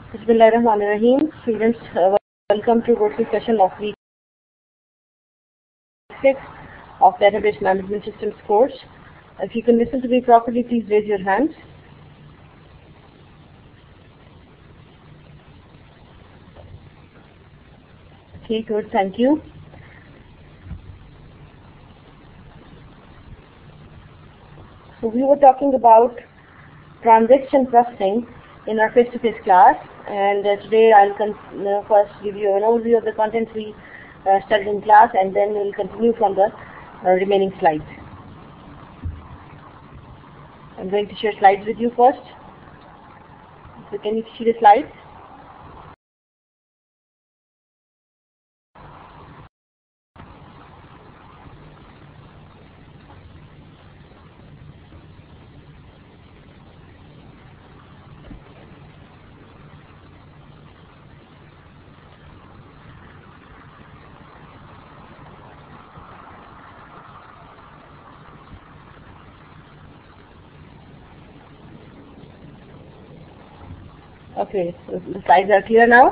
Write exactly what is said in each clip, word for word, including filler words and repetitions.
Bismillahirrahmanirrahim. Students, uh, welcome to go to session of week six of Database Management Systems course. If you can listen to me properly, please raise your hands. Okay, good, thank you. So we were talking about transaction processing in our face-to-face class, and uh, today I'll uh, first give you an overview of the content we uh, studied in class, and then we'll continue from the uh, remaining slides. I'm going to share slides with you first. So can you see the slides? Okay, so the slides are clear now.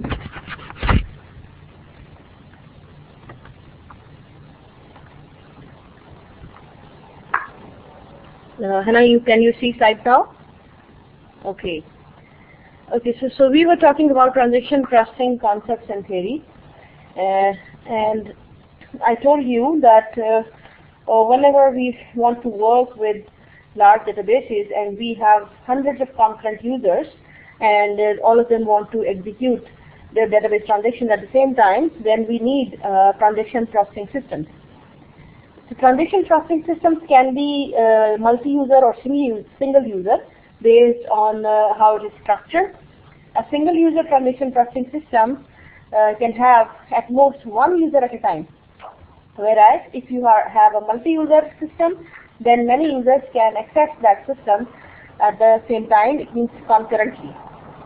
Uh, Hannah, you can you see slides now? Okay. Okay, so so we were talking about transaction processing concepts and theory, uh, and I told you that uh, uh, whenever we want to work with large databases and we have hundreds of concurrent users, and uh, all of them want to execute their database transactions at the same time, then we need uh, transaction processing systems. So transaction processing systems can be uh, multi-user or single user based on uh, how it is structured. A single user transaction processing system uh, can have at most one user at a time. Whereas if you are, have a multi-user system, then many users can access that system at the same time. It means concurrently.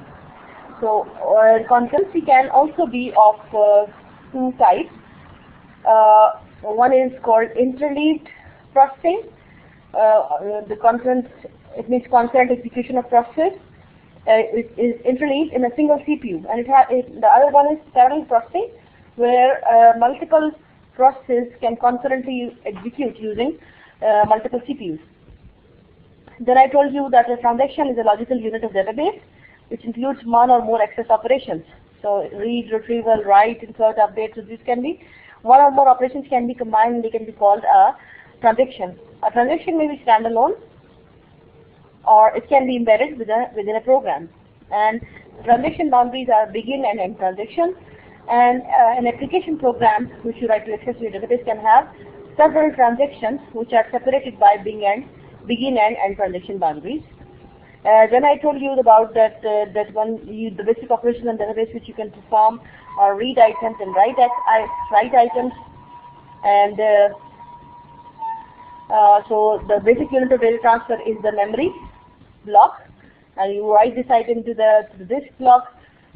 So uh, concurrency can also be of uh, two types. Uh, one is called interleaved processing. Uh, the concurrent, it means concurrent execution of process. Uh, it is interleaved in a single C P U, and it, it the other one is parallel processing, where uh, multiple processes can concurrently execute using uh, multiple C P Us. Then I told you that a transaction is a logical unit of database, which includes one or more access operations. So read, retrieval, write, insert, update. So this can be one or more operations can be combined, and they can be called a transaction. A transaction may be standalone, or it can be embedded within a, within a program. And transaction boundaries are begin and end transaction. And uh, an application program which you write to access your database can have several transactions which are separated by begin and begin and end transaction boundaries. Uh, then I told you about that uh, that one you, the basic operations on database which you can perform are read items and write write items, and uh, uh, so the basic unit of data transfer is the memory block, and you write this item to the, to the disk block.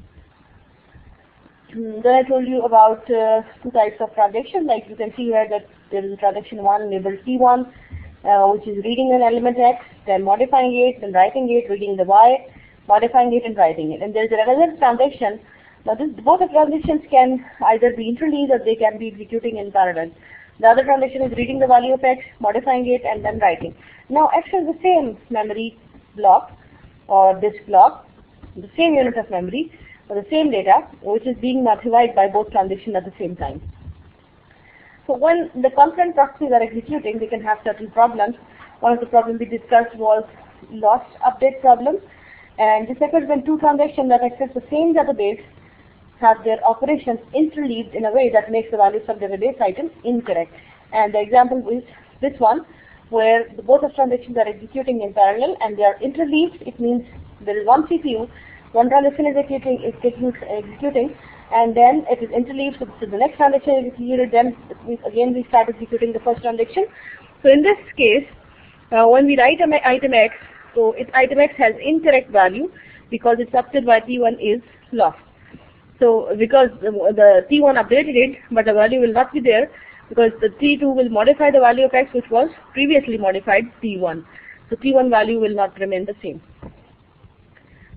Mm, then I told you about uh, two types of transaction. Like you can see here that there is a transaction one labeled T one, uh, which is reading an element X, then modifying it, then writing it, reading the Y, modifying it, and writing it. And there is another transaction. Now, this, both the transactions can either be interleaved or they can be executing in parallel. The other transaction is reading the value of X, modifying it, and then writing. Now, X is the same memory block or disk block, the same unit of memory, or the same data, which is being modified by both transactions at the same time. So when the concurrent processes are executing, they can have certain problems. One of the problems we discussed was lost update problem, and this occurs when two transactions that access the same database have their operations interleaved in a way that makes the values of the database items incorrect. And the example is this one, where the both of transactions are executing in parallel and they are interleaved. It means there is one C P U, one transaction is executing, execute, executing, and then it is interleaved, so the next transaction is executed, then again we start executing the first transaction. So in this case, uh, when we write item X, so it, item X has incorrect value because its update by T one is lost. So because the, the T one updated it, but the value will not be there because the T two will modify the value of X which was previously modified T one. So T one value will not remain the same.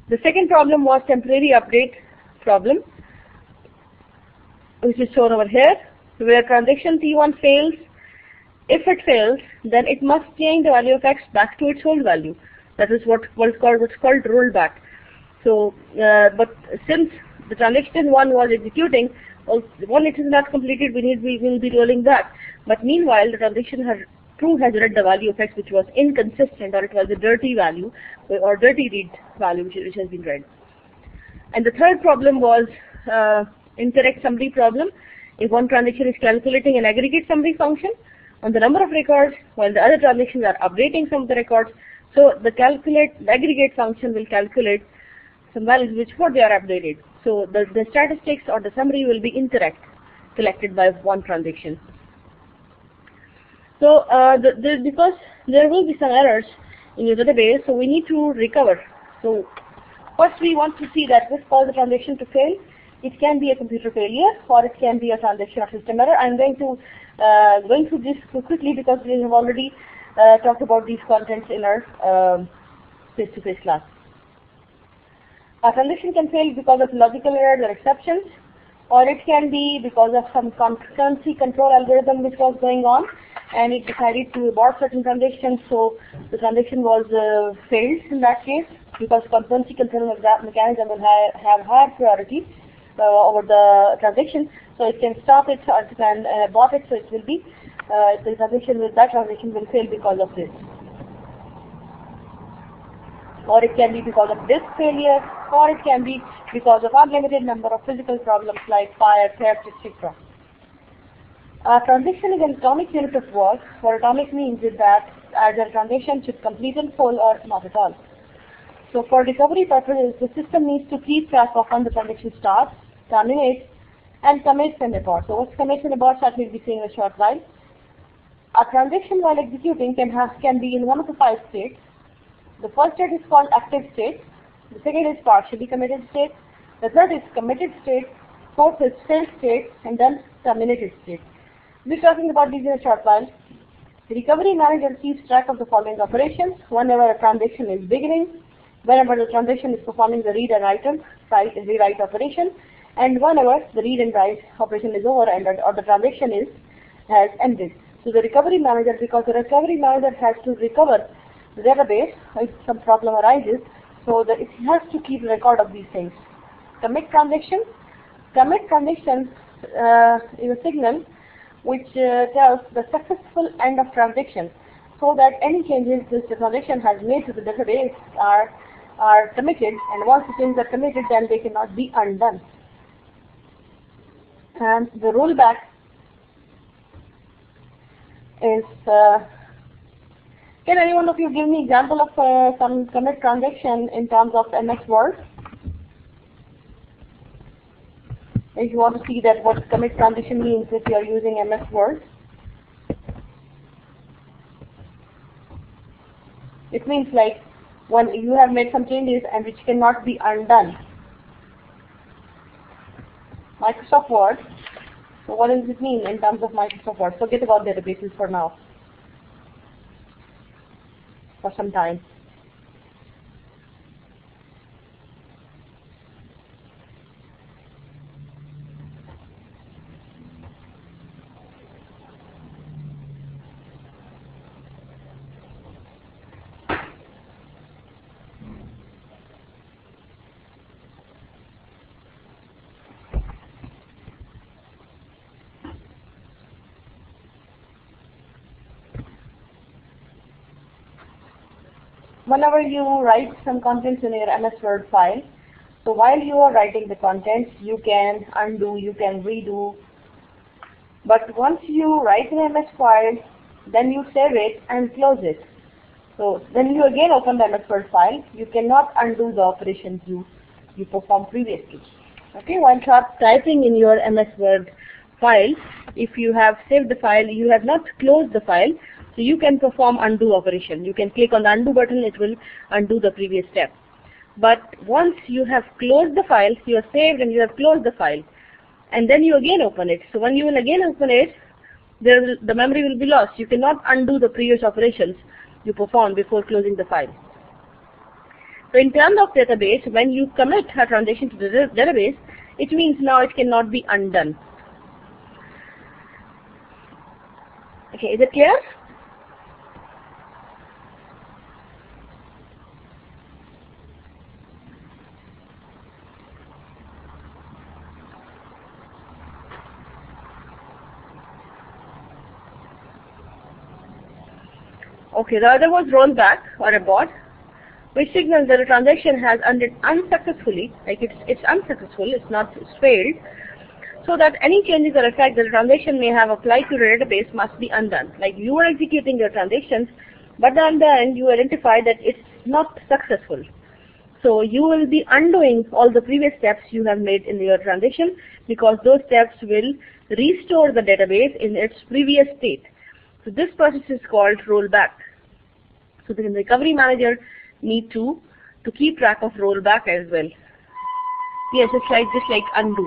The second problem was temporary update problem, which is shown over here, where transaction T one fails. If it fails, then it must change the value of X back to its old value. That is what was called what's called rollback. So, uh, but since the transaction one was executing, well, when it is not completed, we need we will be rolling back. But meanwhile, the transaction has true has read the value of X, which was inconsistent, or it was a dirty value or dirty read value, which, which has been read. And the third problem was uh, incorrect summary problem. If one transaction is calculating an aggregate summary function on the number of records, while the other transactions are updating some of the records, so the calculate the aggregate function will calculate some values which what they are updated. So the, the statistics or the summary will be incorrect, collected by one transaction. So uh, the, the, because there will be some errors in your database, so we need to recover. So first we want to see that this caused the transaction to fail. It can be a computer failure, or it can be a transaction or system error. I'm going to uh, going through this quickly because we have already uh, talked about these contents in our um, face-to-face class. A transaction can fail because of logical errors or exceptions, or it can be because of some concurrency control algorithm which was going on, and it decided to abort certain transactions, so the transaction was uh, failed in that case, because concurrency control mechanism will ha have higher priority uh, over the transaction, so it can stop it or it can uh, abort it, so it will be uh, the transaction will that transaction will fail because of this. Or it can be because of disk failure, or it can be because of unlimited number of physical problems like fire, theft, et cetera. A transaction is an atomic unit of work. What atomic means is that either a transaction should complete in full or not at all. So for recovery purposes, the system needs to keep track of when the transaction starts, terminates, and commits and aborts. So what's commits and aborts that we'll be seeing in a short while. A transaction while executing can have can be in one of the five states. The first state is called active state. The second is partially committed state. The third is committed state. Fourth is failed state, and then terminated state. We'll be talking about these in a short while. The recovery manager keeps track of the following operations: whenever a transaction is beginning, whenever the transaction is performing the read and write, write and rewrite operation, and whenever the read and write operation is over and or the transaction is has ended. So the recovery manager, because the recovery manager has to recover the database if some problem arises, so that it has to keep a record of these things. Commit transaction. Commit transaction uh, is a signal which uh, tells the successful end of transaction, so that any changes this transaction has made to the database are are committed, and once the changes are committed, then they cannot be undone. And the rollback is uh, can any one of you give me example of uh, some commit transaction in terms of M S Word? If you want to see that what commit transaction means if you are using M S Word. It means like when you have made some changes and which cannot be undone. Microsoft Word. So what does it mean in terms of Microsoft Word? Forget about databases for now. For some time. Whenever you write some contents in your M S Word file, so while you are writing the contents, you can undo, you can redo. But once you write an M S file, then you save it and close it. So when you again open the M S Word file, you cannot undo the operations you, you performed previously. Okay, while typing in your M S Word file, if you have saved the file, you have not closed the file, so you can perform undo operation. You can click on the undo button, it will undo the previous step. But once you have closed the file, you have saved and you have closed the file, and then you again open it. So when you will again open it, there will, the memory will be lost. You cannot undo the previous operations you performed before closing the file. So in terms of database, when you commit a transaction to the database, it means now it cannot be undone. Okay, is it clear? Okay, the other was rollback or abort, which signals that a transaction has ended unsuccessfully, like it's it's unsuccessful, it's not it's failed, so that any changes or effect that the transaction may have applied to the database must be undone. Like you are executing your transactions, but at the end you identify that it's not successful. So you will be undoing all the previous steps you have made in your transaction, because those steps will restore the database in its previous state. So this process is called rollback. So the recovery manager need to to keep track of rollback as well. Yes, it's like just like undo.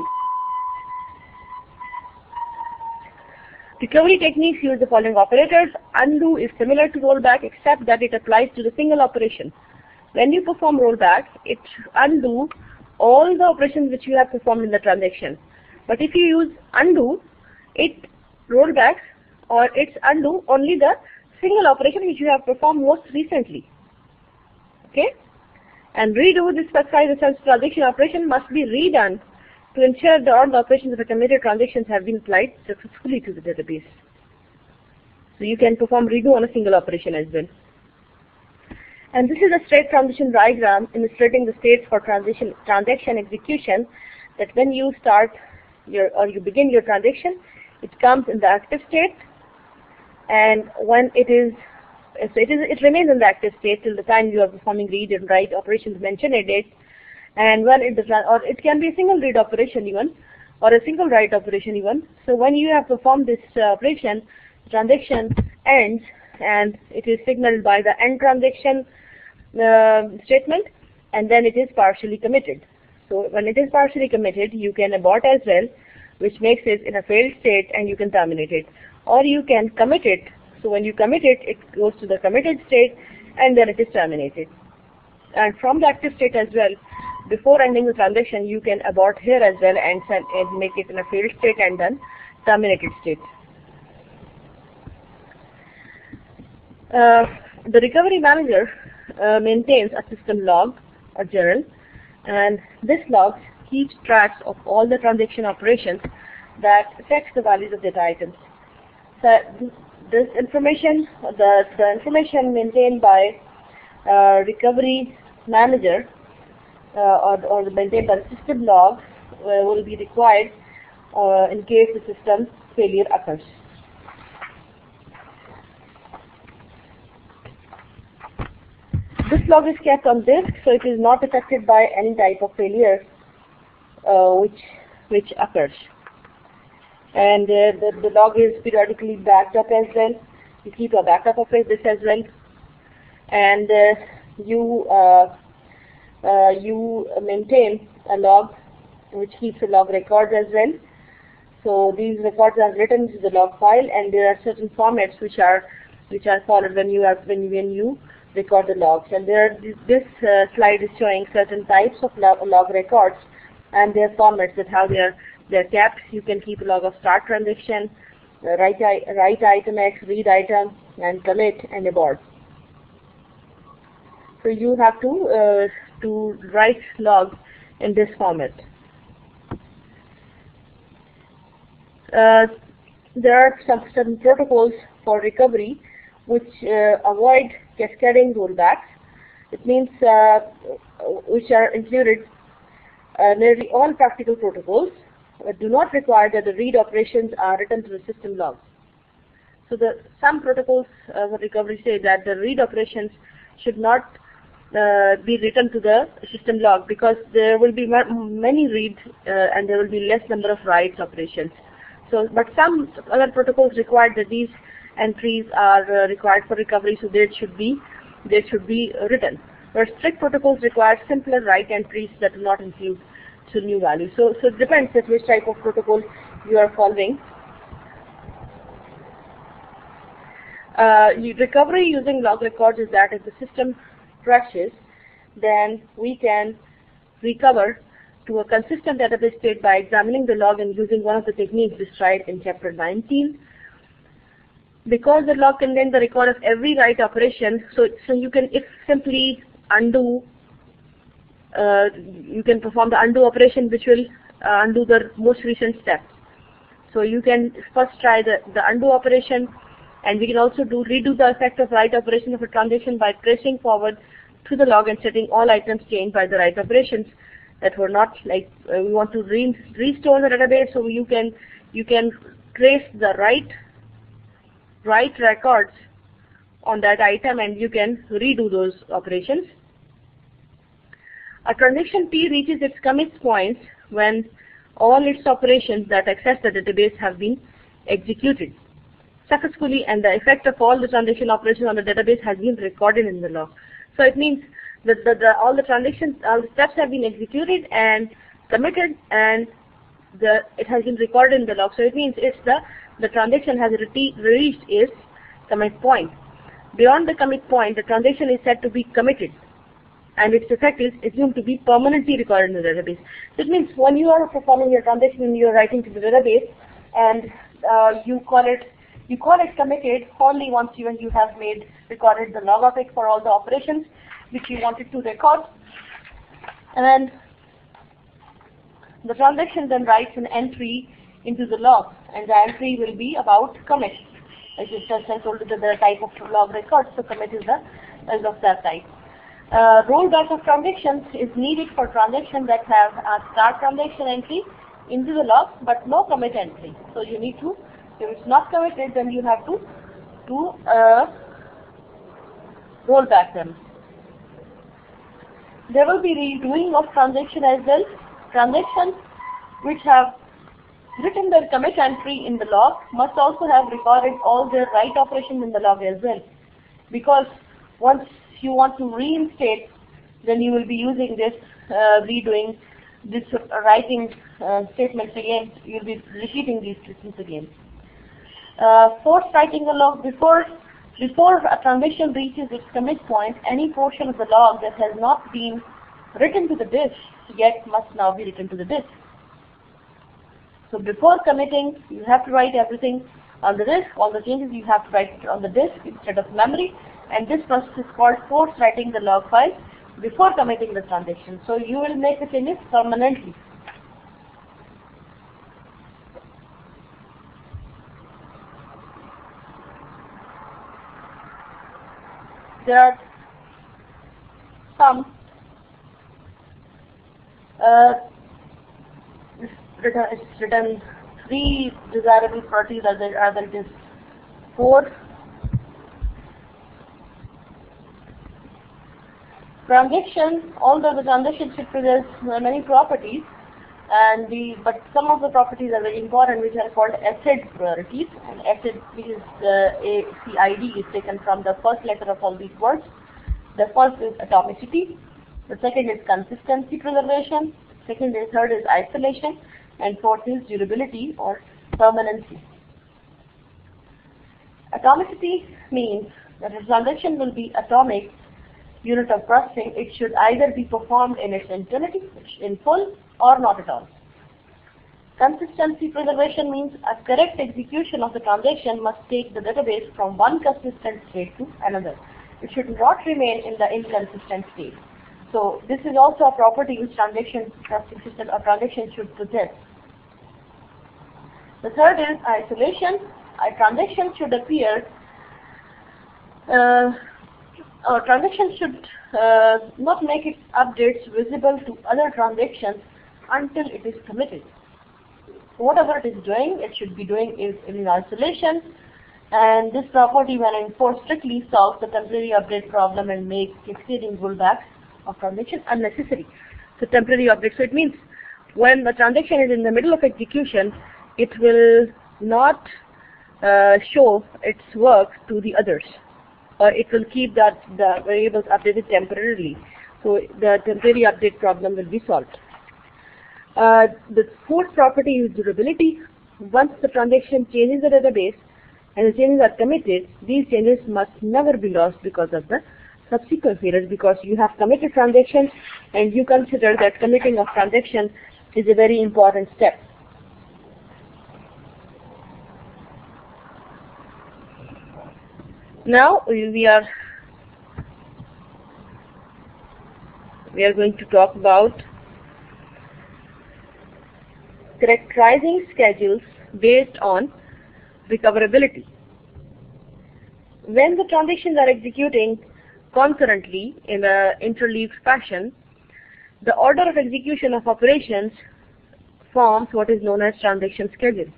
Recovery techniques use the following operators. Undo is similar to rollback except that it applies to the single operation. When you perform rollback, it undo all the operations which you have performed in the transaction. But if you use undo, it rollbacks or it's undo only the single operation which you have performed most recently. Okay? And redo, this specifies the transaction operation must be redone to ensure that all the operations of the committed transactions have been applied successfully to the database. So you can perform redo on a single operation as well. And this is a state transition diagram illustrating the states for transition transaction execution, that when you start your or you begin your transaction, it comes in the active state, and when it is so it is it remains in the active state till the time you are performing read and write operations mentioned in it. And when it does not, or it can be a single read operation even, or a single write operation even. So when you have performed this uh, operation, the transaction ends, and it is signaled by the end transaction uh, statement, and then it is partially committed. So when it is partially committed, you can abort as well, which makes it in a failed state, and you can terminate it. Or you can commit it. So when you commit it, it goes to the committed state, and then it is terminated. And from the active state as well, before ending the transaction, you can abort here as well and, send, and make it in a failed state and then terminated state. Uh, the recovery manager uh, maintains a system log or journal, and this log keeps track of all the transaction operations that affects the values of data items. So this information, the, the information maintained by uh, recovery manager uh, or, or maintained by the system log uh, will be required uh, in case the system failure occurs. This log is kept on disk, so it is not affected by any type of failure uh, which which occurs. And uh, the, the log is periodically backed up as well. You keep a backup of it, this as well. And uh, you uh, uh, you maintain a log which keeps the log records as well. So these records are written to the log file, and there are certain formats which are which are followed when you are when when you record the logs. And there, this uh, slide is showing certain types of log, log records and their formats, that how they are they're kept. You can keep a log of start transaction, uh, write, write item X, read item, and commit and abort. So you have to uh, to write logs in this format. Uh, there are some certain protocols for recovery which uh, avoid cascading rollbacks. It means uh, which are included uh, nearly all practical protocols uh, do not require that the read operations are written to the system logs. So the some protocols uh, for recovery say that the read operations should not uh, be written to the system log, because there will be many reads uh, and there will be less number of writes operations. So, but some other protocols require that these entries are uh, required for recovery, so they should be they should be uh, written. Where strict protocols require simpler write entries that do not include to new values. So, so it depends on which type of protocol you are following. Uh, you, recovery using log records is that if the system crashes, then we can recover to a consistent database state by examining the log and using one of the techniques described in chapter nineteen. Because the log contains the record of every write operation, so, so you can if simply undo, uh, you can perform the undo operation which will uh, undo the most recent step. So you can first try the, the undo operation, and we can also do redo the effect of write operation of a transaction by tracing forward to the log and setting all items changed by the write operations that were not, like uh, we want to re restore the database, so you can you can trace the write write records on that item and you can redo those operations. A transaction T reaches its commit points when all its operations that access the database have been executed successfully and the effect of all the transaction operations on the database has been recorded in the log. So it means that the, the, all the transactions, all the steps have been executed and committed, and the it has been recorded in the log. So it means it's the the transaction has reached its commit point. Beyond the commit point, the transaction is said to be committed, and its effect is assumed to be permanently recorded in the database. That means when you are performing your transaction and you are writing to the database, and uh, you call it you call it committed only once you and you have made recorded the log of it for all the operations which you wanted to record, and the transaction then writes an entry into the log, and the entry will be about commit. As I just told you that the type of log record, so commit is the is of that type. Uh, rollback of transactions is needed for transactions that have a start transaction entry into the log but no commit entry. So you need to, if it's not committed, then you have to to uh, roll back them. There will be redoing of transaction as well. Transactions which have written their commit entry in the log must also have recorded all their write operations in the log as well, because once you want to reinstate, then you will be using this uh, redoing this uh, writing uh, statements again. You will be repeating these statements again. Uh, force writing the log before before a transaction reaches its commit point. Any portion of the log that has not been written to the disk yet must now be written to the disk. So before committing, you have to write everything on the disk. All the changes you have to write on the disk instead of memory. And this process is called force writing the log file before committing the transaction. So you will make the changes permanently. There are some uh, it's written, it's written three desirable properties, other than it is four. Transaction, although the transaction should possess many properties, and the but some of the properties are very important, which are called ACID priorities. And ACID, which is the A C I D, is taken from the first letter of all these words. The first is atomicity, the second is consistency preservation, second is third is isolation, and fourth is durability or permanency. Atomicity means that a transaction will be atomic unit of processing. It should either be performed in its entirety, in full, or not at all. Consistency preservation means a correct execution of the transaction must take the database from one consistent state to another. It should not remain in the inconsistent state. So this is also a property which transaction processing system or transaction should possess. The third is isolation. A transaction should appear uh, Our transaction should uh, not make its updates visible to other transactions until it is committed. Whatever it is doing, it should be doing is in isolation, and this property, when enforced strictly, solves the temporary update problem and makes cascading rollbacks of transaction unnecessary. So temporary update. So it means when the transaction is in the middle of execution, it will not uh, show its work to the others, or it will keep that the variables updated temporarily. So the temporary update problem will be solved. Uh, the fourth property is durability. Once the transaction changes the database and the changes are committed, these changes must never be lost because of the subsequent periods, because you have committed transactions and you consider that committing of transaction is a very important step. Now we are we are going to talk about characterizing schedules based on recoverability. When the transactions are executing concurrently in an interleaved fashion, the order of execution of operations forms what is known as transaction schedule.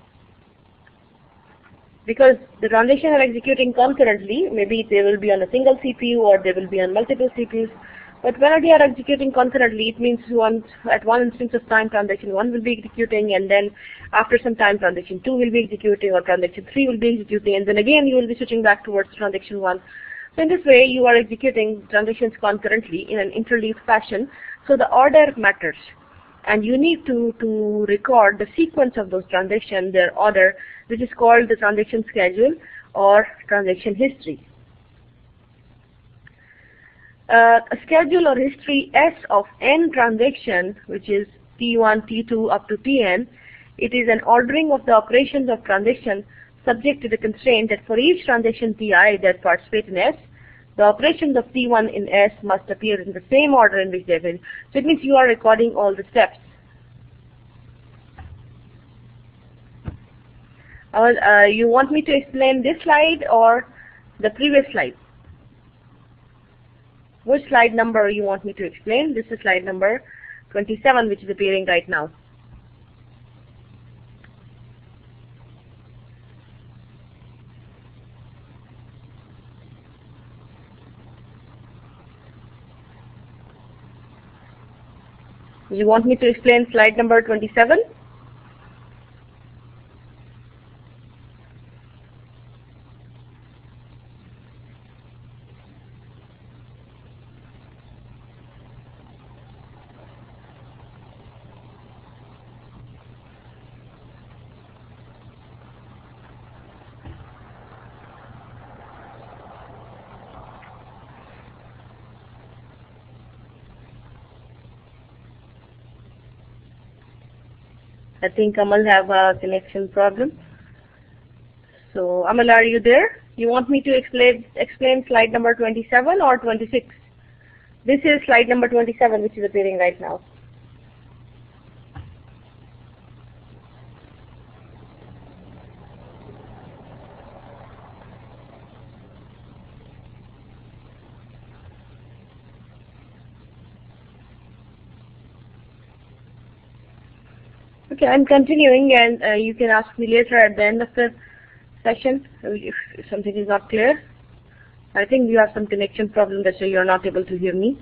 Because the transactions are executing concurrently, maybe they will be on a single C P U or they will be on multiple C P Us, but when they are executing concurrently, it means one, at one instance of time transaction one will be executing, and then after some time transaction two will be executing, or transaction three will be executing, and then again you will be switching back towards transaction one. So in this way you are executing transactions concurrently in an interleaved fashion, so the order matters. And you need to, to record the sequence of those transactions, their order, which is called the transaction schedule or transaction history. Uh, a schedule or history S of n transaction, which is T one, T two up to Tn, it is an ordering of the operations of transaction subject to the constraint that for each transaction Ti that participates in S, the operations of T one in S must appear in the same order in which they will. So it means you are recording all the steps. Uh, uh, you want me to explain this slide or the previous slide? Which slide number you want me to explain? This is slide number twenty-seven, which is appearing right now. You want me to explain slide number twenty-seven? I think Amal have a connection problem. So Amal, are you there? You want me to explain explain slide number twenty-seven or twenty-six? This is slide number twenty-seven, which is appearing right now. Okay, I'm continuing, and uh, you can ask me later at the end of the session if, if something is not clear. I think you have some connection problem, that's why you're not able to hear me.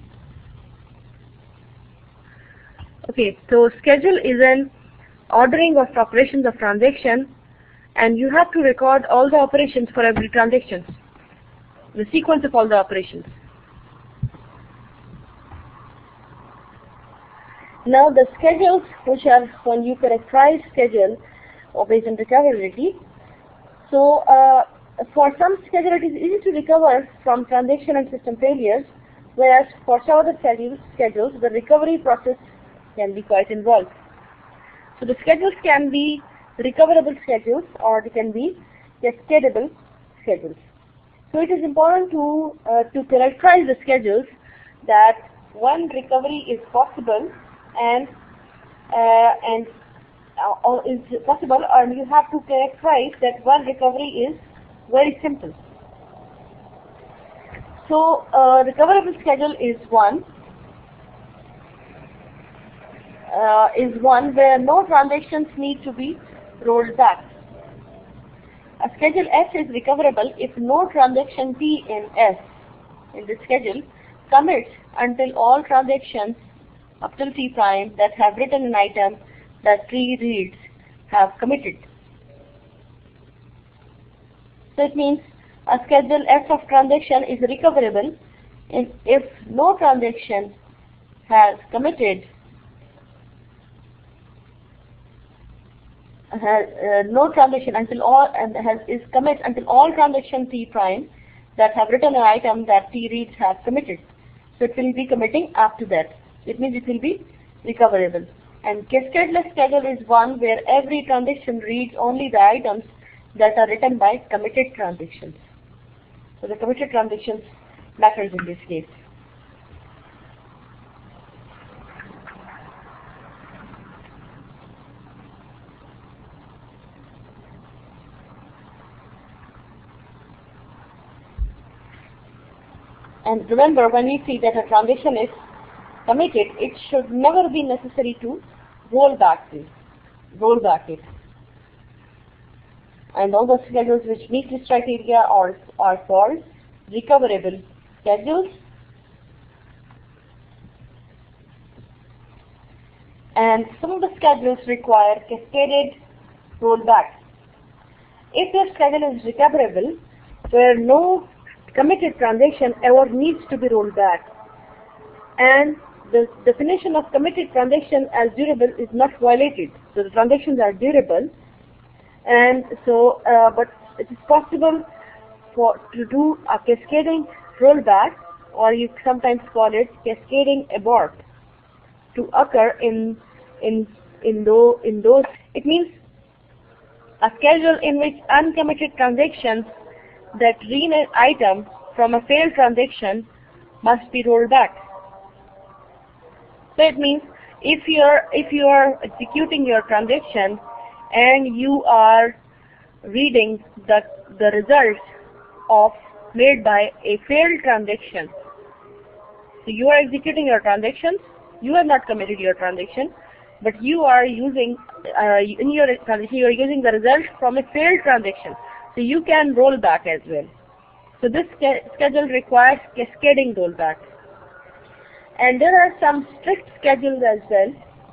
Okay, so schedule is an ordering of operations of transaction, and you have to record all the operations for every transaction, the sequence of all the operations. Now the schedules, which are when you characterize schedule based on recoverability. So uh, for some schedule it is easy to recover from transaction and system failures, whereas for some other schedules, schedules the recovery process can be quite involved. So the schedules can be recoverable schedules or they can be cascadable schedules. So it is important to uh, to characterize the schedules that one recovery is possible and uh, and uh, is possible, and you have to characterize that one recovery is very simple. So uh, recoverable schedule is one uh, is one where no transactions need to be rolled back. A schedule S is recoverable if no transaction T in S in the schedule commits until all transactions up till T prime that have written an item that T reads have committed. So it means a schedule S of transaction is recoverable if, if no transaction has committed has uh, no transaction until all and has is commit until all transaction T prime that have written an item that T reads has committed. So it will be committing after that. It means it will be recoverable. And cascadeless schedule is one where every transaction reads only the items that are written by committed transactions. So the committed transactions matters in this case. And remember, when we see that a transaction is committed, it should never be necessary to roll back it. Roll back it. And all the schedules which meet this criteria are, are called recoverable schedules. And some of the schedules require cascaded rollback. If your schedule is recoverable, where no committed transaction ever needs to be rolled back, and the definition of committed transaction as durable is not violated. So the transactions are durable, and so uh, but it is possible for to do a cascading rollback, or you sometimes call it cascading abort, to occur in in in those in those. It means a schedule in which uncommitted transactions that read an item from a failed transaction must be rolled back. So it means if you are if you are executing your transaction and you are reading the the results of made by a failed transaction, so you are executing your transactions. You have not committed your transaction, but you are using uh, in your transaction you are using the result from a failed transaction. So you can roll back as well. So this schedule requires cascading rollback. And there are some strict schedules as well.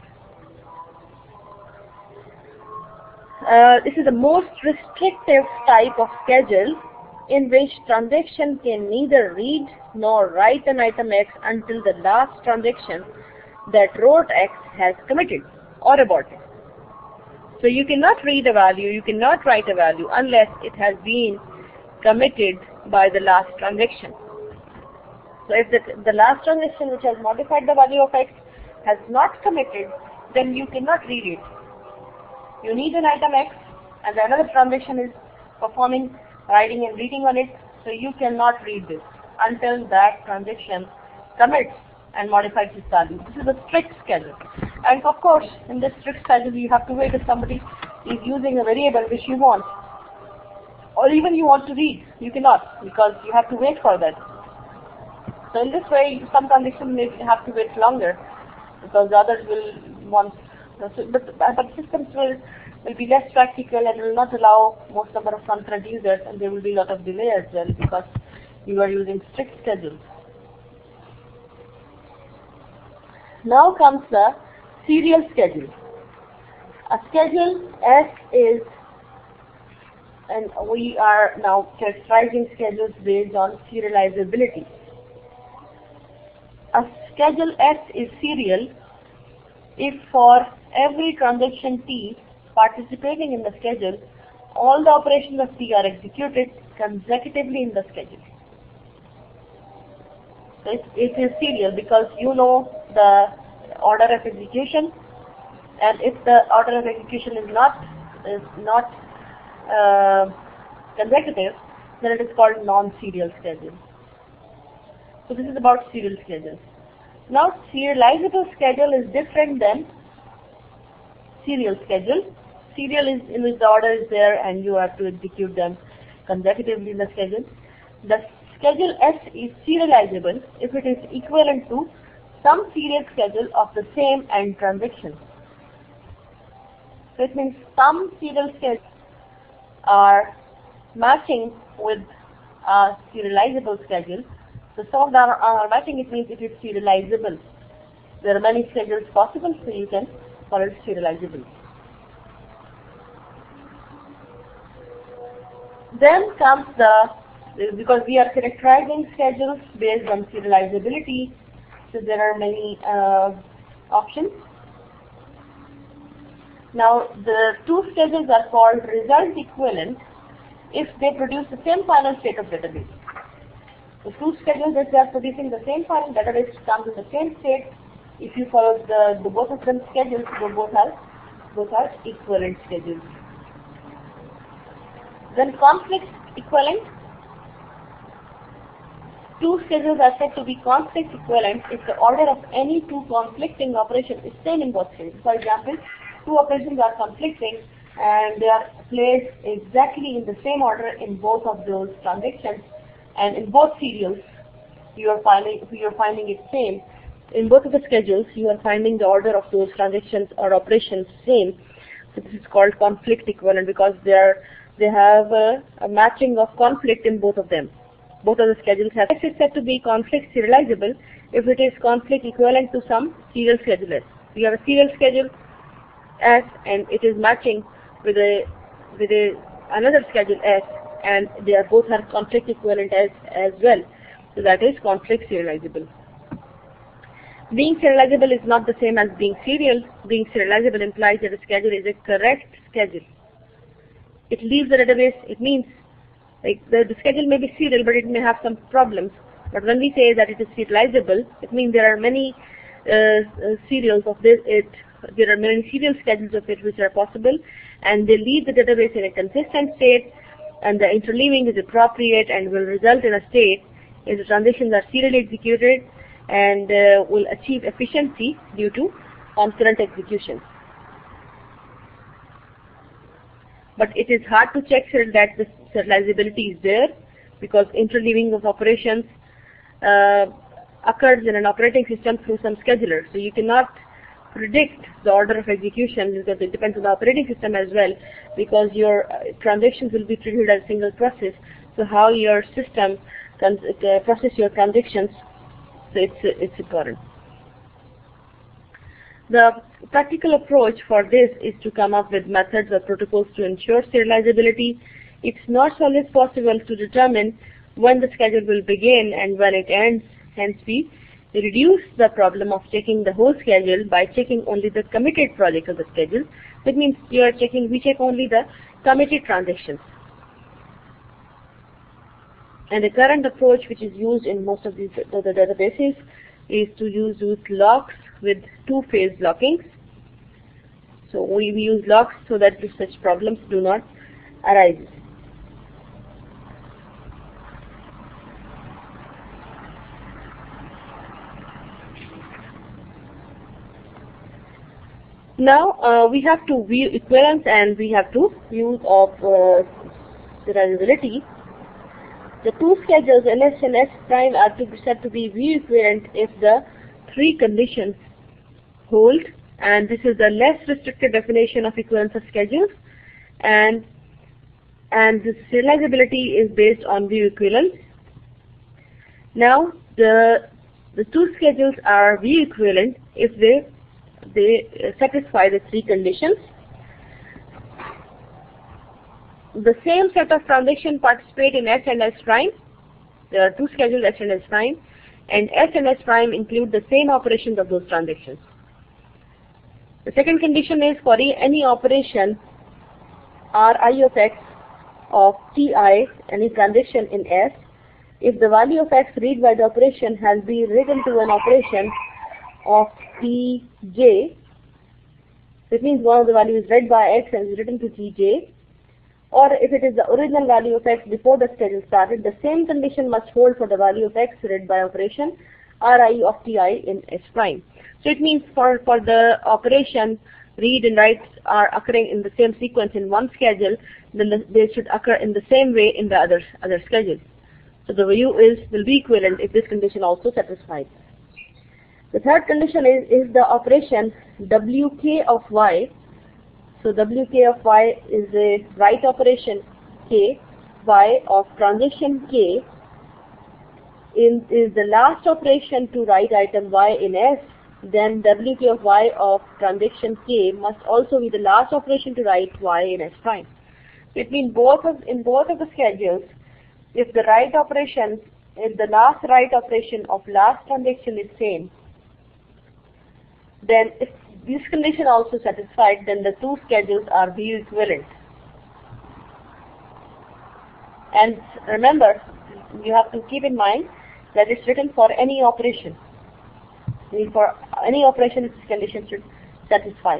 Uh, this is the most restrictive type of schedule, in which transaction can neither read nor write an item X until the last transaction that wrote X has committed or aborted. So you cannot read a value, you cannot write a value unless it has been committed by the last transaction. So if the, the last transaction which has modified the value of X has not committed, then you cannot read it. You need an item X and another transaction is performing writing and reading on it, so you cannot read this until that transaction commits and modifies its value. This is a strict schedule. And of course, in this strict schedule, you have to wait if somebody is using a variable which you want. Or even you want to read, you cannot, because you have to wait for that. So in this way, some transactions may have to wait longer, because the others will want, but, but systems will, will be less practical and will not allow most number of concurrent users, and there will be a lot of delay as well, because you are using strict schedules. Now comes the serial schedule. A schedule S is, and we are now characterizing schedules based on serializability. A schedule S is serial if for every transaction T participating in the schedule, all the operations of T are executed consecutively in the schedule. So it, it is serial because you know the order of execution, and if the order of execution is not is not uh, consecutive, then it is called non-serial schedule. So this is about serial schedules. Now serializable schedule is different than serial schedule. Serial is in which the order is there and you have to execute them consecutively in the schedule. The schedule S is serializable if it is equivalent to some serial schedule of the same end transaction. So it means some serial schedules are matching with a serializable schedule. So some of them are matching, it means it is serializable. There are many schedules possible, so you can call it serializable. Then comes the, because we are characterizing schedules based on serializability, so there are many uh, options. Now the two schedules are called result equivalent if they produce the same final state of database. The two schedules that they are producing the same file, database comes in the same state. If you follow the, the both of them schedules, they both are both are equivalent schedules. Then conflict equivalent. Two schedules are said to be conflict equivalent if the order of any two conflicting operations is same in both schedules. For example, two operations are conflicting and they are placed exactly in the same order in both of those transactions, and in both serials you are finding you are finding it same. In both of the schedules you are finding the order of those transactions or operations same. So this is called conflict equivalent because they are they have a, a matching of conflict in both of them. Both of the schedules have. This is said to be conflict serializable if it is conflict equivalent to some serial scheduler. You have a serial schedule S and it is matching with a with a another schedule S, and they are both are conflict equivalent as as well. So that is conflict serializable. Being serializable is not the same as being serial. Being serializable implies that the schedule is a correct schedule. It leaves the database. It means like the, the schedule may be serial, but it may have some problems. But when we say that it is serializable, it means there are many uh, uh, serials of this. It there are many serial schedules of it which are possible, and they leave the database in a consistent state, and the interleaving is appropriate and will result in a state if the transactions are serially executed and uh, will achieve efficiency due to concurrent execution. But it is hard to check that the serializability is there because interleaving of operations uh, occurs in an operating system through some scheduler. So you cannot predict the order of execution because it depends on the operating system as well, because your uh, transactions will be treated as a single process. So how your system can uh, process your transactions, so it's, uh, it's important. The practical approach for this is to come up with methods or protocols to ensure serializability. It's not always possible to determine when the schedule will begin and when it ends. Hence, we reduce the problem of checking the whole schedule by checking only the committed project of the schedule. That means you are checking, we check only the committed transactions. And the current approach which is used in most of these the, the databases is to use, use locks with two-phase blockings. So we, we use locks so that such problems do not arise. Now uh, we have to view equivalence and we have to use of uh, serializability. The two schedules L S and S prime are to be said to be view equivalent if the three conditions hold, and this is the less restricted definition of equivalence of schedules, and and the serializability is based on view equivalence. Now the the two schedules are view equivalent if they they satisfy the three conditions. The same set of transactions participate in S and S prime. There are two schedules S and S prime, and S and S prime include the same operations of those transactions. The second condition is for any operation R I of X of Ti, any transaction in S, if the value of X read by the operation has been written to an operation of Tj, so it means one of the values is read by X and is written to Tj, or if it is the original value of X before the schedule started, the same condition must hold for the value of X read by operation Ri of Ti in S prime. So it means for, for the operation read and write are occurring in the same sequence in one schedule, then the, they should occur in the same way in the other, other schedule. So the view is will be equivalent if this condition also satisfied. The third condition is, is the operation Wk of Y. So Wk of Y is a write operation K, Y of transaction K in, is the last operation to write item Y in S, then Wk of Y of transaction K must also be the last operation to write Y in S prime. So it means both of, in both of the schedules, if the write operation, if the last write operation of last transaction is same, then if this condition also satisfied, then the two schedules are view equivalent. And remember, you have to keep in mind that it's written for any operation. I mean, for any operation, this condition should satisfy.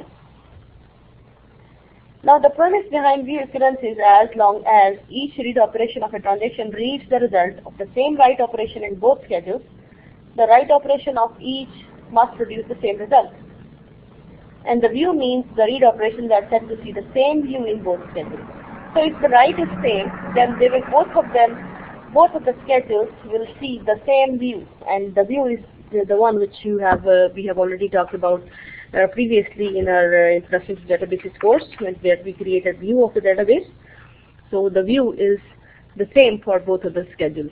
Now, the premise behind view equivalence is as long as each read operation of a transaction reads the result of the same write operation in both schedules, the write operation of each must produce the same result. And the view means the read operation that set to see the same view in both schedules. So if the write is same, then they will both of them, both of the schedules will see the same view, and the view is the, the one which you have uh, we have already talked about uh, previously in our uh, Introduction to Databases course, when where we created view of the database. So the view is the same for both of the schedules.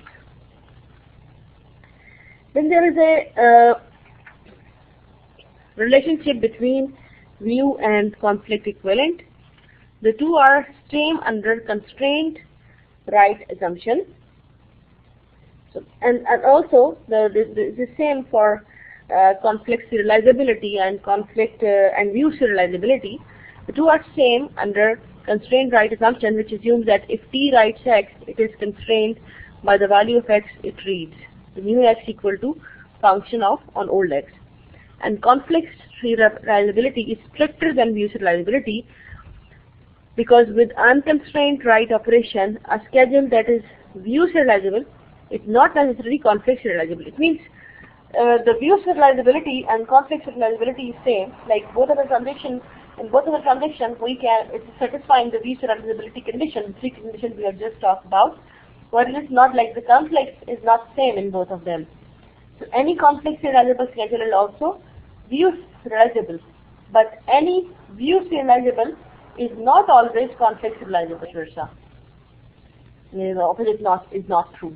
Then there is a uh, relationship between view and conflict equivalent. The two are same under constraint write assumption. So, and, and also the, the, the same for uh, conflict serializability and conflict uh, and view serializability. The two are same under constraint write assumption, which assumes that if t writes x, it is constrained by the value of x it reads. The mu x equal to function of on old x. And conflict serializability is stricter than view serializability, because with unconstrained write operation, a schedule that is view serializable is not necessarily conflict serializable. It means uh, the view serializability and conflict serializability is same. Like both of the transactions, in both of the transactions, we can it's satisfying the view serializability condition, the three conditions we have just talked about. But it is not like the conflict is not same in both of them. So any conflict serializable schedule is also view serializable, but any view serializable is not always conflict serializable, vice versa. The opposite not is not true.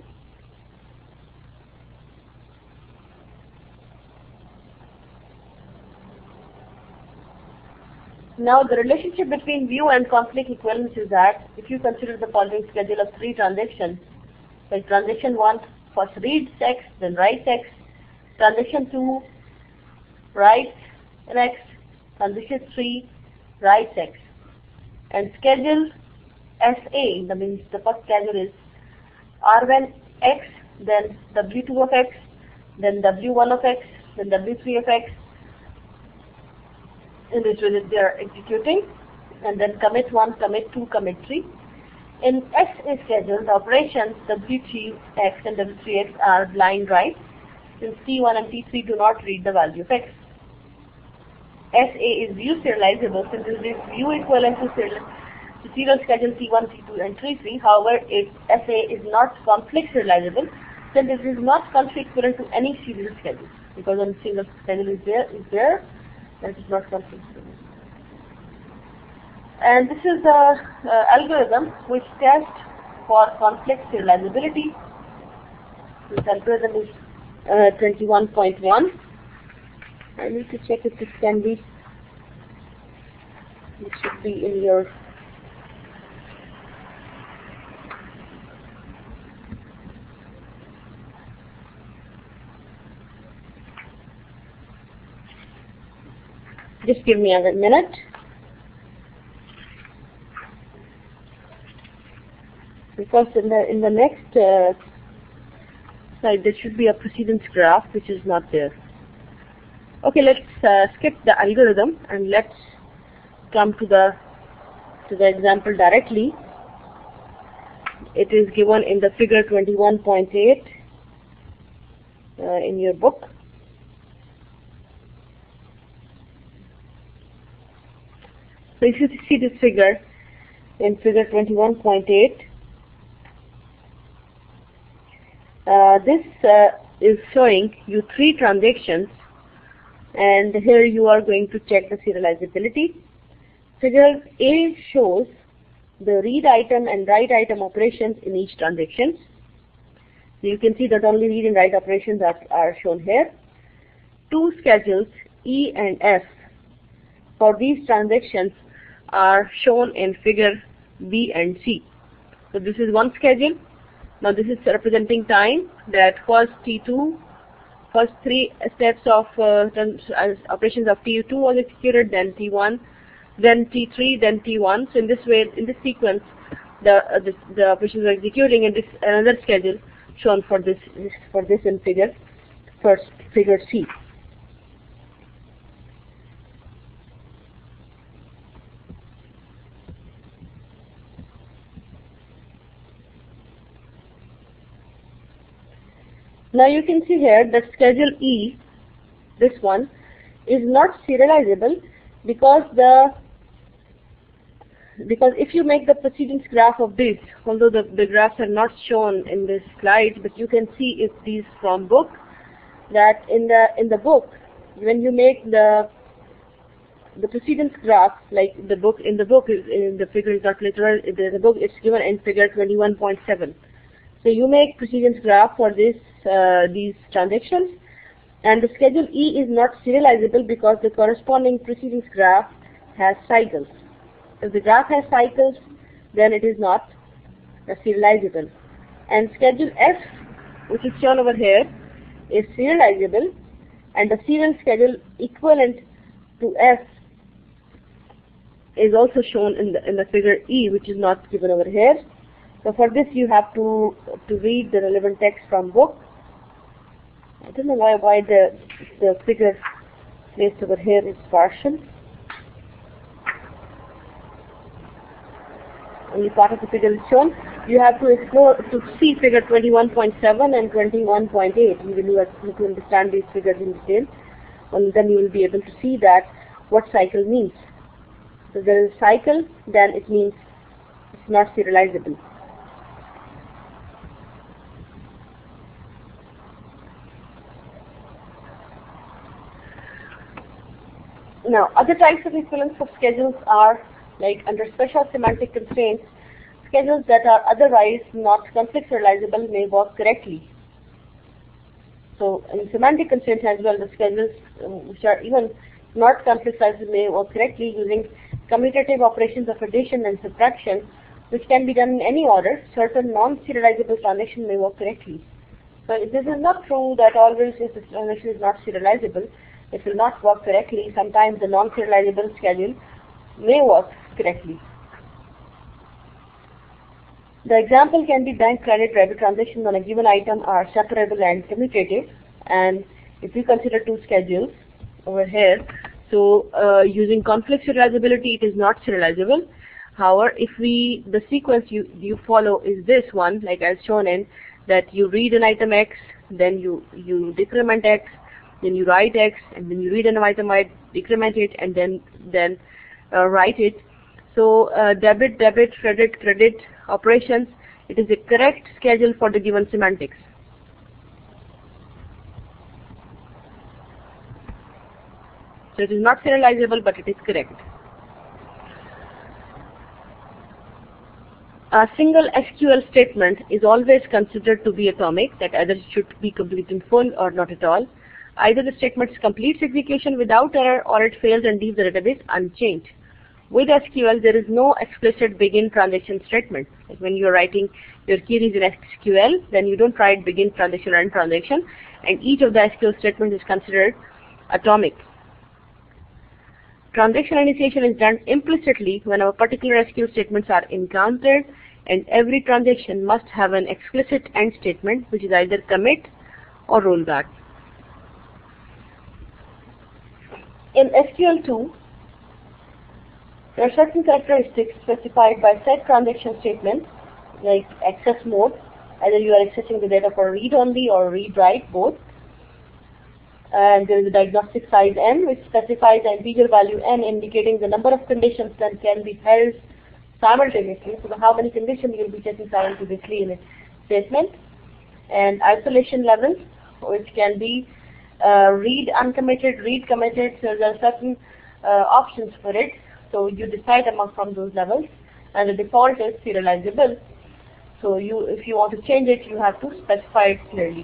Now the relationship between view and conflict equivalence is that if you consider the following schedule of three transactions, like transaction one first reads x, then writes x, transaction two writes x, transaction three writes x, and schedule S A, that means the first schedule is R one x, then W two of x, then W one of x, then W three of x, in which way they are executing, and then commit one, commit two, commit three. In S A schedule, the operations W three x and W three x are blind writes, since T one and T three do not read the value of x. S A is view serializable since it is view equivalent to serial, to serial schedule T one, T two, and T three. However, it, S A is not conflict serializable since it is not conflict equivalent to any serial schedule, because when serial schedule is there, is there, that is not conflict serializable. And this is the uh, algorithm which tests for conflict serializability. This algorithm is uh, twenty-one point one. I need to check if this can be, it should be in your just give me a minute. Because in the in the next uh, slide there should be a precedence graph which is not there. Okay, let's uh, skip the algorithm and let's come to the to the example directly. It is given in the figure twenty-one point eight uh, in your book. So if you see this figure in figure twenty-one point eight, uh, this uh, is showing you three transactions, and here you are going to check the serializability. Figure A shows the read item and write item operations in each transaction. So you can see that only read and write operations are, are shown here. Two schedules E and F for these transactions are shown in figure B and C. So this is one schedule. Now this is representing time that first T two, first three steps of uh, operations of T two was executed, then T one, then T three, then T one. So in this way, in this sequence, the uh, the, the operations are executing in this another schedule. shown for this for this in figure first figure C. Now you can see here that schedule E, this one, is not serializable because the because if you make the precedence graph of this, although the, the graphs are not shown in this slide, but you can see if these from book, that in the in the book, when you make the the precedence graph, like the book in the book is in the figure is not literal, the, the book is given in figure twenty-one point seven. So you make precedence graph for this uh, these transactions, and the schedule E is not serializable because the corresponding precedence graph has cycles. If the graph has cycles, then it is not uh, serializable. And schedule F, which is shown over here, is serializable, and the serial schedule equivalent to F is also shown in the in the figure E, which is not given over here. So for this you have to to read the relevant text from book. I don't know why why the the figure placed over here is partial. Only part of the figure is shown. You have to explore to see figure twenty-one point seven and twenty-one point eight. You will have to understand these figures in detail, and then you will be able to see that what cycle means. So there is a cycle, then it means it's not serializable. Now, other types of equivalence of schedules are, like under special semantic constraints, schedules that are otherwise not conflict serializable may work correctly. So, in semantic constraints as well, the schedules um, which are even not conflict serializable may work correctly using commutative operations of addition and subtraction, which can be done in any order. Certain non-serializable transactions may work correctly. So, this is not true that always if the transaction is not serializable, it will not work correctly. Sometimes the non-serializable schedule may work correctly. The example can be bank credit debit transactions on a given item are separable and commutative. And if we consider two schedules over here, so uh, using conflict serializability, it is not serializable. However, if we the sequence you you follow is this one, like as shown in that you read an item X, then you you decrement X, then you write X, and then you read an item Y, decrement it, and then then uh, write it. So uh, debit, debit, credit, credit operations, it is a correct schedule for the given semantics. So it is not serializable, but it is correct. A single S Q L statement is always considered to be atomic, that either it should be complete in full or not at all. Either the statement completes execution without error or it fails and leaves the database unchanged. With S Q L, there is no explicit begin transaction statement. Like when you are writing your queries in S Q L, then you don't write begin transaction or end transaction, and each of the S Q L statements is considered atomic. Transaction initiation is done implicitly when our particular S Q L statements are encountered, and every transaction must have an explicit end statement, which is either commit or rollback. In S Q L two, there are certain characteristics specified by set transaction statements, like access mode, either you are accessing the data for read-only or read-write, both. And there is a diagnostic size n, which specifies an integer value n, indicating the number of conditions that can be held simultaneously. So how many conditions you will be checking simultaneously in a statement. And isolation levels, which can be uh, read uncommitted, read committed. So there are certain uh, options for it. So you decide among from those levels, and the default is serializable. So you, if you want to change it, you have to specify it clearly.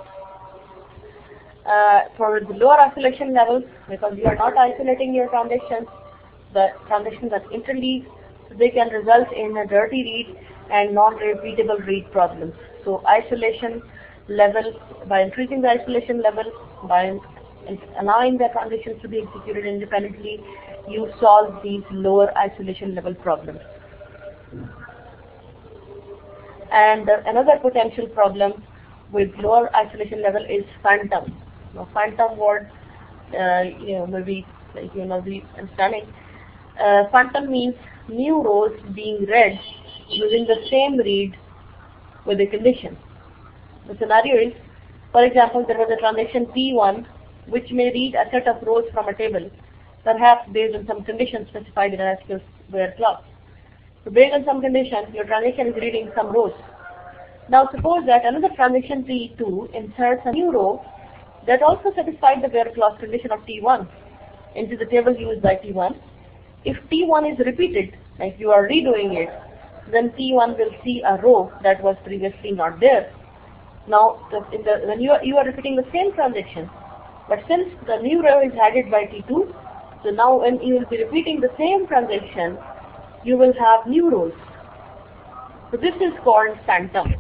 Uh, for the lower isolation levels, because you are not isolating your transactions, the transactions are interleaved, so they can result in a dirty read and non-repeatable read problems. So isolation level, by increasing the isolation level, by allowing the transactions to be executed independently, you solve these lower isolation level problems. And uh, another potential problem with lower isolation level is phantom. Now, phantom word, uh, you know, maybe like you know the understanding. Uh, phantom means new rows being read using the same read with a condition. The scenario is, for example, there was a transaction P one which may read a set of rows from a table, perhaps based on some conditions specified in an S Q L where clause. So based on some condition, your transaction is reading some rows. Now suppose that another transaction T two inserts a new row that also satisfied the where clause condition of T one into the table used by T one. If T one is repeated, like you are redoing it, then T one will see a row that was previously not there. Now, the, in the, when you are, you are repeating the same transaction, but since the new row is added by T two, so now when you will be repeating the same transaction, you will have new rows. So this is called phantom.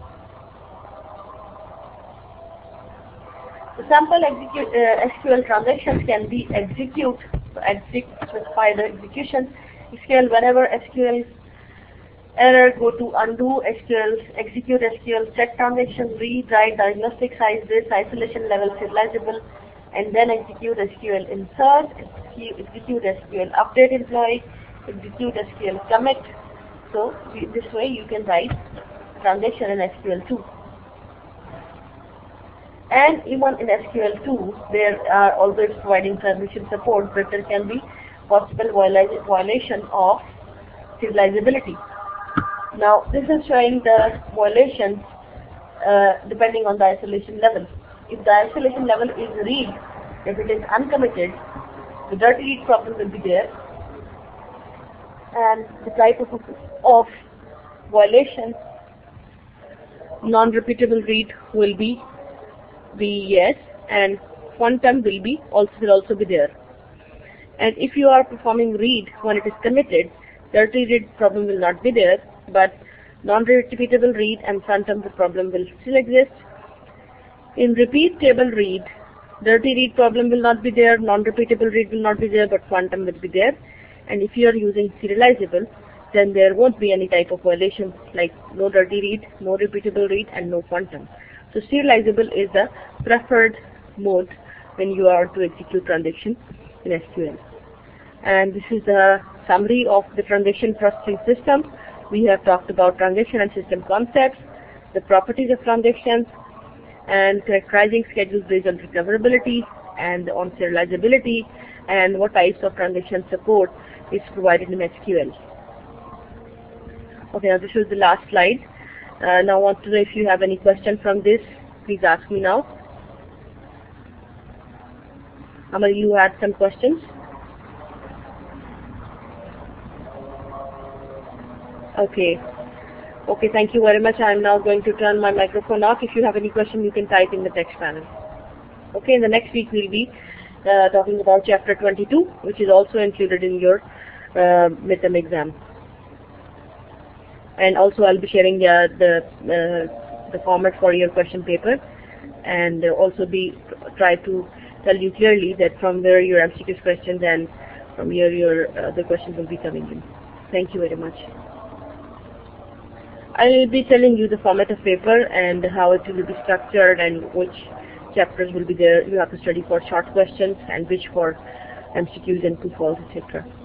The sample execute, uh, S Q L transactions can be execute, exec, specify the execution S Q L whenever S Q L error, go to undo S Q L, execute S Q L, set transactions, read, write, diagnostic size, this, isolation level, serializable, and then execute S Q L, insert, execute S Q L, update employee, execute S Q L, commit. So this way you can write transaction in S Q L too. And even in S Q L two, there are always providing permission support, but there can be possible viola violation of serializability. Now, this is showing the violations uh, depending on the isolation level. If the isolation level is read, if it is uncommitted, the dirty read problem will be there, and the type of, of violation, non-repeatable read will be be yes, and phantom will be also will also be there. And if you are performing read when it is committed, dirty read problem will not be there, but non-repeatable read and phantom the problem will still exist. In repeat table read, dirty read problem will not be there, non-repeatable read will not be there, but phantom will be there. And if you are using serializable, then there won't be any type of violation like no dirty read, no repeatable read, and no phantom. So serializable is the preferred mode when you are to execute transaction in S Q L. And this is the summary of the transaction processing system. We have talked about transaction and system concepts, the properties of transactions, and characterizing schedules based on recoverability and on serializability, and what types of transaction support is provided in S Q L. Okay, now this is the last slide. Uh, now I want to know if you have any question from this, please ask me now. Amal, you had some questions? Okay. Okay, thank you very much. I am now going to turn my microphone off. If you have any question, you can type in the text panel. Okay, in the next week we'll be uh, talking about chapter twenty-two, which is also included in your uh, midterm exam. And also I'll be sharing uh, the uh, the format for your question paper, and uh, also be try to tell you clearly that from where your M C Qs questions and from here your uh, the questions will be coming in. Thank you very much. I will be telling you the format of paper and how it will be structured and which chapters will be there. You have to study for short questions and which for M C Qs and true false, et cetera.